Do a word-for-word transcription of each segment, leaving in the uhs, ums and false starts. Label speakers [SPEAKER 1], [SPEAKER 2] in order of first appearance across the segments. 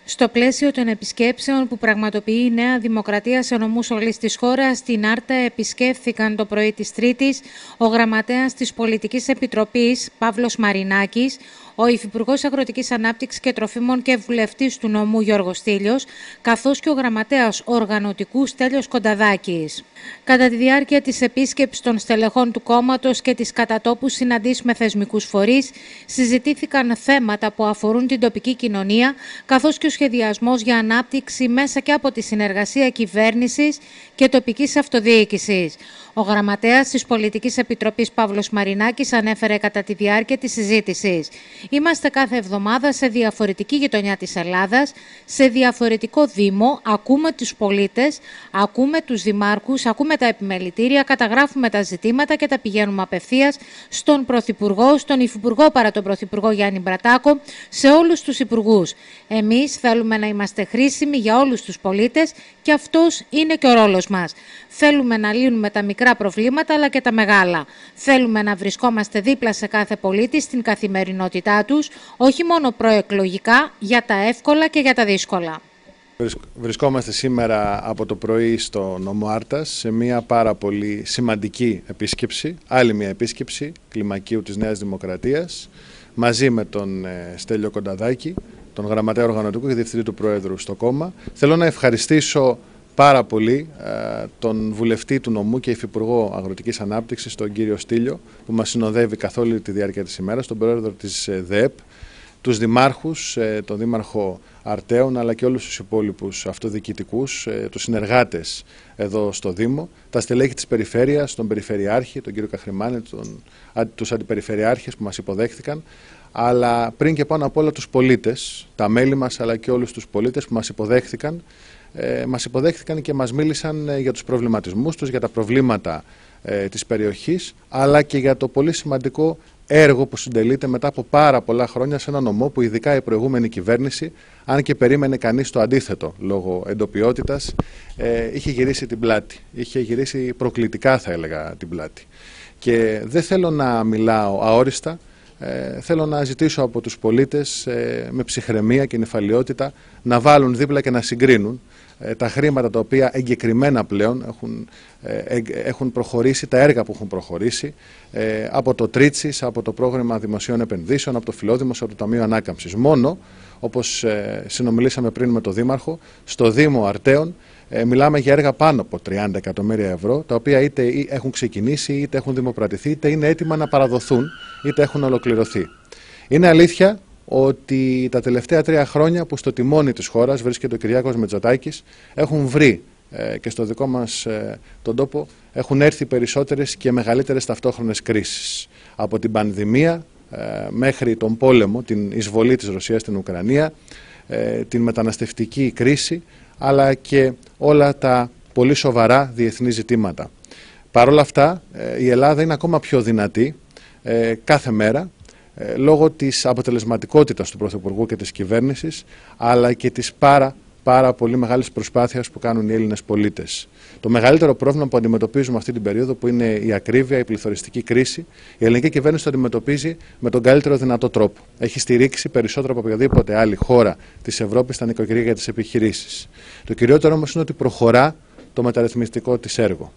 [SPEAKER 1] Στο πλαίσιο των επισκέψεων που πραγματοποιεί η Νέα Δημοκρατία σε νομούς όλης της χώρας, στην Άρτα επισκέφθηκαν το πρωί της Τρίτης ο γραμματέας της Πολιτικής Επιτροπής Παύλος Μαρινάκης, ο Υφυπουργός Αγροτικής Ανάπτυξης και Τροφίμων και βουλευτής του νομού Γιώργος Στήλιος, καθώς και ο γραμματέας οργανωτικού Στέλιος Κονταδάκης. Κατά τη διάρκεια της επίσκεψης των στελεχών του κόμματος και της κατατόπου συναντήσεις με θεσμικούς φορείς, συζητήθηκαν θέματα που αφορούν την τοπική κοινωνία, καθώς και ο σχεδιασμός για ανάπτυξη μέσα και από τη συνεργασία κυβέρνησης και τοπικής αυτοδιοίκησης. Ο γραμματέας της Πολιτικής Επιτροπής Παύλος Μαρινάκης ανέφερε κατά τη διάρκεια της συζήτησης: «Είμαστε κάθε εβδομάδα σε διαφορετική γειτονιά της Ελλάδας, σε διαφορετικό δήμο, ακούμε τους πολίτες, ακούμε τους δημάρχους, ακούμε τα επιμελητήρια, καταγράφουμε τα ζητήματα και τα πηγαίνουμε απευθείας στον Πρωθυπουργό, στον Υφυπουργό παρά τον Πρωθυπουργό Γιάννη Μπρατάκο, σε όλους τους υπουργούς. Εμείς θέλουμε να είμαστε χρήσιμοι για όλους τους πολίτες και αυτός είναι και ο ρόλος μας. Θέλουμε να λύνουμε τα μικρά προβλήματα αλλά και τα μεγάλα. Θέλουμε να βρισκόμαστε δίπλα σε κάθε πολίτη στην καθημερινότητά τους, όχι μόνο προεκλογικά, για τα εύκολα και για τα δύσκολα».
[SPEAKER 2] Βρισκόμαστε σήμερα από το πρωί στο νομό Άρτας σε μια πάρα πολύ σημαντική επίσκεψη, άλλη μια επίσκεψη κλιμακίου της Νέας Δημοκρατίας, μαζί με τον Στέλιο Κονταδάκη, τον γραμματέα οργανωτικού και διευθυντή του Προέδρου στο κόμμα. Θέλω να ευχαριστήσω πάρα πολύ ε, τον βουλευτή του νομού και υφυπουργό Αγροτικής Ανάπτυξης, τον κύριο Στήλιο, που μας συνοδεύει καθ' όλη τη διάρκεια της ημέρας, τον πρόεδρο της ΔΕΕΠ, τους δημάρχους, ε, τον δήμαρχο Αρτέων, αλλά και όλους τους υπόλοιπους αυτοδιοικητικούς, ε, τους συνεργάτες εδώ στο Δήμο, τα στελέχη της περιφέρειας, τον περιφερειάρχη, τον κύριο Καχρημάνη, τον, α, τους αντιπεριφερειάρχες που μας υποδέχθηκαν, αλλά πριν και πάνω απ' όλα τους πολίτες, τα μέλη μας, αλλά και όλους τους πολίτες που μας υποδέχθηκαν. Ε, μας υποδέχθηκαν και μας μίλησαν ε, για τους προβληματισμούς τους, για τα προβλήματα ε, της περιοχής, αλλά και για το πολύ σημαντικό έργο που συντελείται μετά από πάρα πολλά χρόνια σε ένα νομό που ειδικά η προηγούμενη κυβέρνηση, αν και περίμενε κανείς το αντίθετο λόγω εντοπιότητας, ε, είχε γυρίσει την πλάτη. Είχε γυρίσει προκλητικά, θα έλεγα, την πλάτη. Και δεν θέλω να μιλάω αόριστα. Ε, θέλω να ζητήσω από τους πολίτες ε, με ψυχραιμία και νηφαλιότητα να βάλουν δίπλα και να συγκρίνουν ε, τα χρήματα τα οποία εγκεκριμένα πλέον έχουν, ε, έχουν προχωρήσει, τα έργα που έχουν προχωρήσει ε, από το Τρίτσις, από το πρόγραμμα δημοσίων επενδύσεων, από το Φιλόδημος, από το Ταμείο Ανάκαμψης. Μόνο, όπως ε, συνομιλήσαμε πριν με τον Δήμαρχο, στο Δήμο Αρτέων Ε, μιλάμε για έργα πάνω από τριάντα εκατομμύρια ευρώ, τα οποία είτε έχουν ξεκινήσει, είτε έχουν δημοπρατηθεί, είτε είναι έτοιμα να παραδοθούν, είτε έχουν ολοκληρωθεί. Είναι αλήθεια ότι τα τελευταία τρία χρόνια που στο τιμόνι της χώρας βρίσκεται ο Κυριάκος Μητσοτάκης, έχουν βρει ε, και στο δικό μας ε, τον τόπο έχουν έρθει περισσότερες και μεγαλύτερες ταυτόχρονες κρίσεις. Από την πανδημία ε, μέχρι τον πόλεμο, την εισβολή της Ρωσίας στην Ουκρανία, ε, την μεταναστευτική κρίση, αλλά και όλα τα πολύ σοβαρά διεθνή ζητήματα. Παρ' όλα αυτά, η Ελλάδα είναι ακόμα πιο δυνατή ε, κάθε μέρα, ε, λόγω της αποτελεσματικότητας του Πρωθυπουργού και της κυβέρνησης, αλλά και της πάρα, πάρα πολύ μεγάλης προσπάθειας που κάνουν οι Έλληνες πολίτες. Το μεγαλύτερο πρόβλημα που αντιμετωπίζουμε αυτή την περίοδο, που είναι η ακρίβεια, η πληθωριστική κρίση, η ελληνική κυβέρνηση το αντιμετωπίζει με τον καλύτερο δυνατό τρόπο. Έχει στηρίξει περισσότερο από οποιαδήποτε άλλη χώρα της Ευρώπης τα νοικοκυριά για τις επιχειρήσεις. Το κυριότερο όμως είναι ότι προχωρά το μεταρρυθμιστικό της έργο.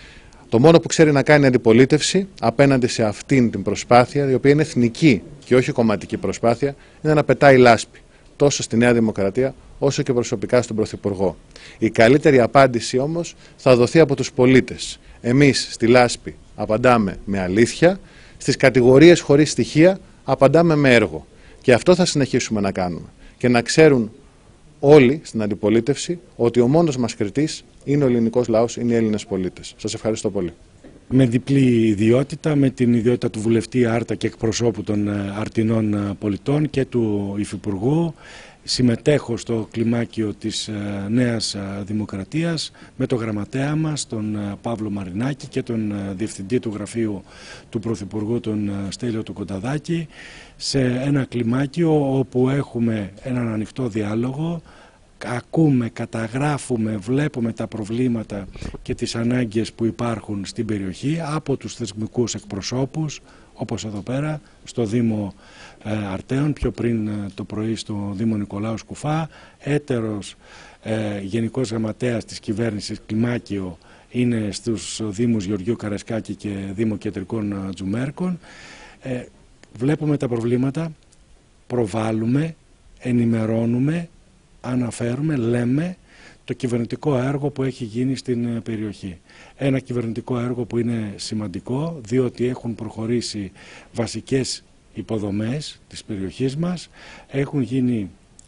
[SPEAKER 2] Το μόνο που ξέρει να κάνει αντιπολίτευση απέναντι σε αυτήν την προσπάθεια, η οποία είναι εθνική και όχι κομματική προσπάθεια, είναι να πετάει λάσπη, τόσο στη Νέα Δημοκρατία όσο και προσωπικά στον Πρωθυπουργό. Η καλύτερη απάντηση όμως θα δοθεί από τους πολίτες. Εμείς στη λάσπη απαντάμε με αλήθεια, στις κατηγορίες χωρίς στοιχεία απαντάμε με έργο. Και αυτό θα συνεχίσουμε να κάνουμε. Και να ξέρουν όλοι στην αντιπολίτευση ότι ο μόνος μας κριτής είναι ο ελληνικός λαός, είναι οι Έλληνες πολίτες. Σας ευχαριστώ πολύ.
[SPEAKER 3] Με διπλή ιδιότητα, με την ιδιότητα του βουλευτή Άρτα και εκπροσώπου των Αρτινών πολιτών και του Υφυπουργού, συμμετέχω στο κλιμάκιο της Νέας Δημοκρατίας με τον γραμματέα μας, τον Παύλο Μαρινάκη, και τον διευθυντή του γραφείου του Πρωθυπουργού, τον Στέλιο του Κονταδάκη, σε ένα κλιμάκιο όπου έχουμε έναν ανοιχτό διάλογο, ακούμε, καταγράφουμε, βλέπουμε τα προβλήματα και τις ανάγκες που υπάρχουν στην περιοχή από τους θεσμικούς εκπροσώπους, όπως εδώ πέρα στο Δήμο Αρτέων, πιο πριν το πρωί στο Δήμο Νικολάου Σκουφά. Έτερος ε, Γενικός Γραμματέας της Κυβέρνησης Κλιμάκιο είναι στους Δήμους Γεωργίου Καρασκάκη και Δήμο Κεντρικών Τζουμέρκων. Ε, βλέπουμε τα προβλήματα, προβάλλουμε, ενημερώνουμε, αναφέρουμε, λέμε το κυβερνητικό έργο που έχει γίνει στην περιοχή. Ένα κυβερνητικό έργο που είναι σημαντικό, διότι έχουν προχωρήσει βασικές υποδομές της περιοχής μας, έχουν γίνει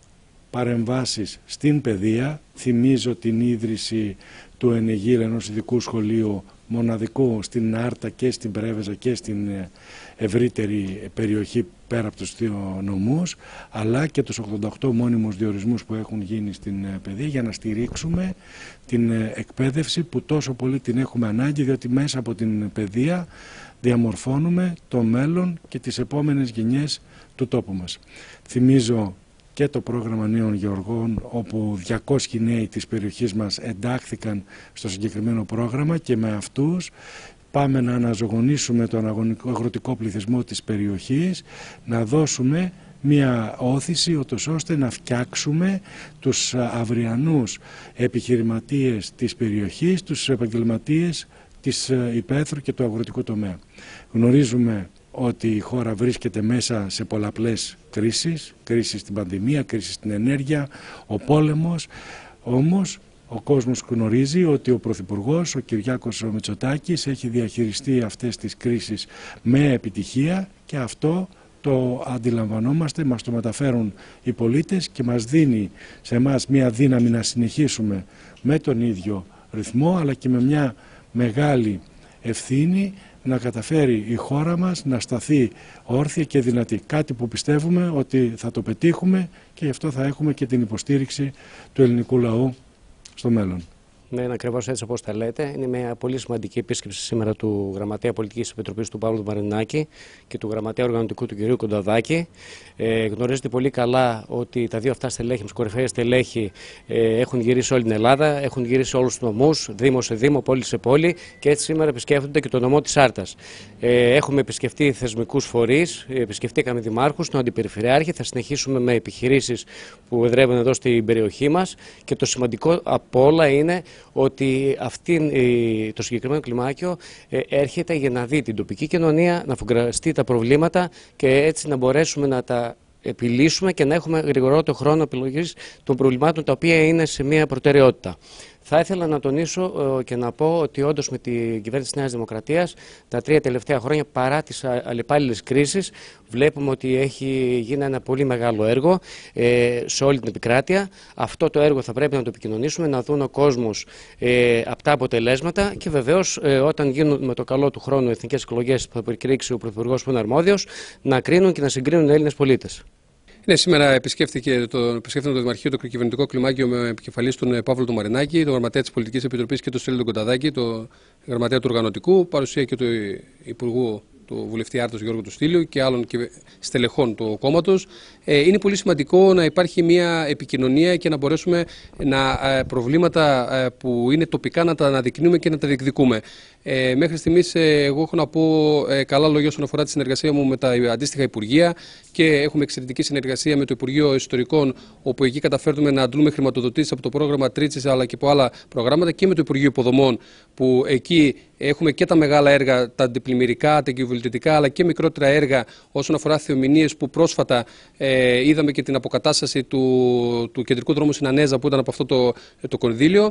[SPEAKER 3] παρεμβάσεις στην παιδεία. Θυμίζω την ίδρυση του Ενεγύρ, ενός ειδικού σχολείου μοναδικού στην Άρτα και στην Πρέβεζα και στην ευρύτερη περιοχή πέρα από τους δύο νομούς, αλλά και τους ογδόντα οκτώ μόνιμους διορισμούς που έχουν γίνει στην παιδεία, για να στηρίξουμε την εκπαίδευση που τόσο πολύ την έχουμε ανάγκη, διότι μέσα από την παιδεία διαμορφώνουμε το μέλλον και τις επόμενες γενιές του τόπου μας. Θυμίζω και το πρόγραμμα Νέων Γεωργών, όπου διακόσιοι νέοι της περιοχής μας εντάχθηκαν στο συγκεκριμένο πρόγραμμα, και με αυτούς πάμε να αναζωογονήσουμε τον αγροτικό πληθυσμό της περιοχής, να δώσουμε μια όθηση ούτως ώστε να φτιάξουμε τους αυριανούς επιχειρηματίες της περιοχής, τους επαγγελματίες της υπαίθρου και του αγροτικού τομέα. Γνωρίζουμε ότι η χώρα βρίσκεται μέσα σε πολλαπλές κρίσεις, κρίση στην πανδημία, κρίση στην ενέργεια, ο πόλεμος, όμως ο κόσμος γνωρίζει ότι ο Πρωθυπουργός, ο Κυριάκος Μητσοτάκης, έχει διαχειριστεί αυτές τις κρίσεις με επιτυχία, και αυτό το αντιλαμβανόμαστε, μας το μεταφέρουν οι πολίτες και μας δίνει σε εμάς μια δύναμη να συνεχίσουμε με τον ίδιο ρυθμό, αλλά και με μια μεγάλη ευθύνη να καταφέρει η χώρα μας να σταθεί όρθια και δυνατή. Κάτι που πιστεύουμε ότι θα το πετύχουμε, και γι' αυτό θα έχουμε και την υποστήριξη του ελληνικού λαού στο μέλλον.
[SPEAKER 4] Ναι, είναι ακριβώς έτσι όπως τα λέτε. Είναι μια πολύ σημαντική επίσκεψη σήμερα του Γραμματέα Πολιτικής Επιτροπής του Παύλου Μαρινάκη και του Γραμματέα Οργανωτικού του κ. Κονταδάκη. Ε, γνωρίζετε πολύ καλά ότι τα δύο αυτά στελέχη, με κορυφαία στελέχη, ε, έχουν γυρίσει όλη την Ελλάδα, έχουν γυρίσει όλους τους νομούς, δήμο σε δήμο, πόλη σε πόλη, και έτσι σήμερα επισκέφτονται και το νομό της Άρτας. Ε, έχουμε επισκεφτεί θεσμικούς φορείς, επισκεφτήκαμε δημάρχους, τον αντιπεριφερειάρχη, θα συνεχίσουμε με επιχειρήσεις που εδρεύουν εδώ στην περιοχή μας, και το σημαντικό από όλα είναι ότι αυτή, το συγκεκριμένο κλιμάκιο έρχεται για να δει την τοπική κοινωνία, να αφουγκραστεί τα προβλήματα και έτσι να μπορέσουμε να τα επιλύσουμε και να έχουμε γρηγορότερο χρόνο επιλογής των προβλημάτων τα οποία είναι σε μια προτεραιότητα. Θα ήθελα να τονίσω και να πω ότι όντως με την κυβέρνηση της Νέας Δημοκρατίας τα τρία τελευταία χρόνια, παρά τις αλλεπάλληλες κρίσεις, βλέπουμε ότι έχει γίνει ένα πολύ μεγάλο έργο ε, σε όλη την επικράτεια. Αυτό το έργο θα πρέπει να το επικοινωνήσουμε, να δουν ο κόσμος ε, αυτά αποτελέσματα, και βεβαίως ε, όταν γίνουν με το καλό του χρόνου εθνικές εκλογές που θα προκηρύξει ο Πρωθυπουργός που είναι αρμόδιος, να κρίνουν και να συγκρίνουν οι Έλληνες πολίτες.
[SPEAKER 5] Ναι, σήμερα επισκέφθηκε το, επισκέφθηκε το Δημαρχείο το κυβερνητικό κλιμάκιο με επικεφαλής τον Παύλο τον Μαρινάκη, τον Γραμματέα της Πολιτικής Επιτροπής και τον Στέλιο τον Κονταδάκη, τον Γραμματέα του Οργανωτικού, παρουσία και του Υπουργού, του βουλευτή Άρτος Γιώργου του Στήλιου και άλλων στελεχών του κόμματος. Ε, είναι πολύ σημαντικό να υπάρχει μια επικοινωνία και να μπορέσουμε να προβλήματα που είναι τοπικά να τα αναδεικνύουμε και να τα διεκδικούμε. Ε, μέχρι στιγμής ε, εγώ έχω να πω ε, καλά λόγια όσον αφορά τη συνεργασία μου με τα αντίστοιχα Υπουργεία, και έχουμε εξαιρετική συνεργασία με το Υπουργείο Ιστορικών, όπου εκεί καταφέρνουμε να αντλούμε χρηματοδοτήσεις από το πρόγραμμα Τρίτσης αλλά και από άλλα προγράμματα, και με το Υπουργείο Υποδομών, που εκεί έχουμε και τα μεγάλα έργα, τα αντιπλημμυρικά, τα εγκυβολητικά, αλλά και μικρότερα έργα όσον αφορά θεομηνίες, που πρόσφατα ε, είδαμε και την αποκατάσταση του, του κεντρικού δρόμου στην Ανέζα, που ήταν από αυτό το, το κονδύλιο.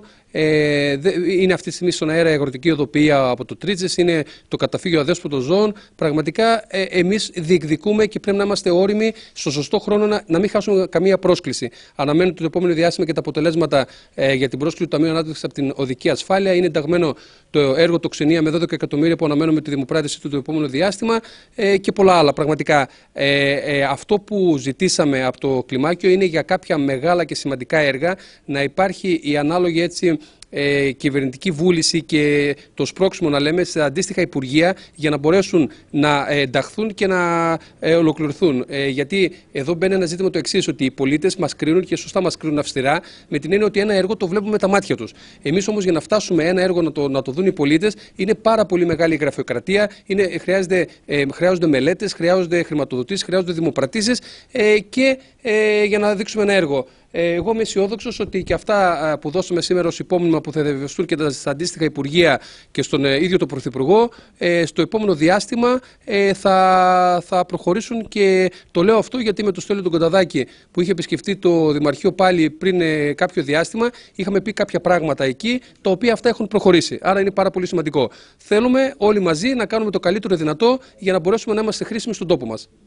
[SPEAKER 5] Ε, είναι αυτή τη στιγμή στον αέρα η αγροτική οδοποιία από το Τρίτσες, είναι το καταφύγιο αδέσποτων ζώων. Πραγματικά ε, εμείς διεκδικούμε και πρέπει να είμαστε όριμοι στο σωστό χρόνο, να, να μην χάσουμε καμία πρόσκληση. Αναμένουμε το επόμενο διάστημα και τα αποτελέσματα ε, για την πρόσκληση του Ταμείου Ανάπτυξης από την οδική ασφάλεια. Είναι ενταγμένο το έργο τοξενία με δώδεκα εκατομμύρια που αναμένουμε τη δημοπράτηση του το επόμενο διάστημα, ε, και πολλά άλλα. Πραγματικά ε, ε, αυτό που ζητήσαμε από το κλιμάκιο είναι για κάποια μεγάλα και σημαντικά έργα να υπάρχει η ανάλογη έτσι ε, κυβερνητική βούληση και το σπρώξιμο, να λέμε, σε αντίστοιχα υπουργεία για να μπορέσουν να ενταχθούν και να ε, ολοκληρωθούν. Ε, γιατί εδώ μπαίνει ένα ζήτημα το εξής, ότι οι πολίτες μας κρίνουν και σωστά μας κρίνουν αυστηρά, με την έννοια ότι ένα έργο το βλέπουμε με τα μάτια τους. Εμείς όμως για να φτάσουμε ένα έργο να το, να το δουν οι πολίτες, είναι πάρα πολύ μεγάλη η γραφειοκρατία, είναι, χρειάζεται, ε, χρειάζονται μελέτες, χρειάζονται χρηματοδοτήσεις, χρειάζονται δημοπρατήσεις ε, και ε, για να δείξουμε ένα έργο. Εγώ είμαι αισιόδοξος ότι και αυτά που δώσαμε σήμερα ως υπόμνημα που θα διαβεβαιωθούν και στα αντίστοιχα υπουργεία και στον ίδιο τον Πρωθυπουργό, στο επόμενο διάστημα θα, θα προχωρήσουν. Και το λέω αυτό γιατί με τον Στέλιο τον Κονταδάκη, που είχε επισκεφτεί το Δημαρχείο πάλι πριν κάποιο διάστημα, είχαμε πει κάποια πράγματα εκεί, τα οποία αυτά έχουν προχωρήσει. Άρα είναι πάρα πολύ σημαντικό. Θέλουμε όλοι μαζί να κάνουμε το καλύτερο δυνατό για να μπορέσουμε να είμαστε χρήσιμοι στον τόπο μας.